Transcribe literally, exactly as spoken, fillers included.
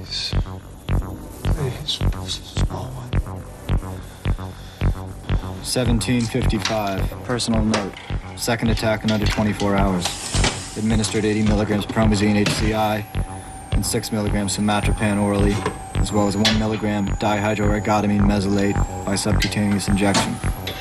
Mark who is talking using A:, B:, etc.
A: Please. Please. Small one.
B: seventeen fifty-five. Personal note. Second attack in under twenty-four hours. Administered eighty milligrams promazine H C I and six milligrams somatropin orally, as well as one milligram dihydroergotamine mesylate by subcutaneous injection.